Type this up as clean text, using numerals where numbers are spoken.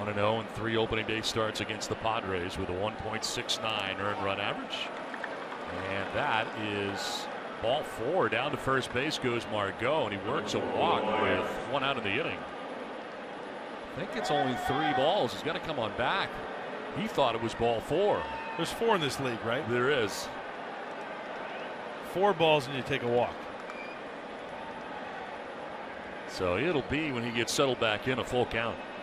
1-0 in 3 opening day starts against the Padres with a 1.69 earned run average. And that is ball 4. Down to first base goes Margot, and he works a walk with 1 out in the inning. I think it's only 3 balls. He's got to come on back. He thought it was ball 4. There's 4 in this league, right? There is. 4 balls and you take a walk. So it'll be, when he gets settled back in, a full count.